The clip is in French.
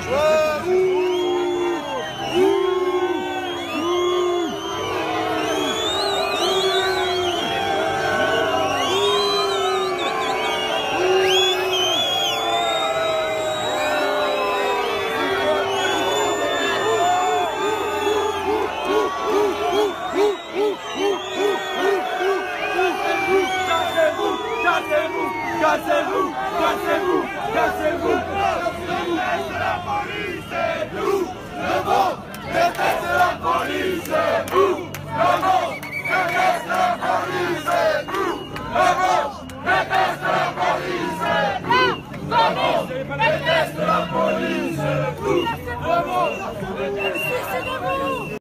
Cassez-vous, cassez-vous, cassez-vous. La police, c'est nous. Le monde déteste la police, c'est nous. Le monde déteste la police, c'est nous. Le monde déteste la police, c'est nous. Le monde déteste la police, c'est nous. Le monde déteste la police, c'est nous.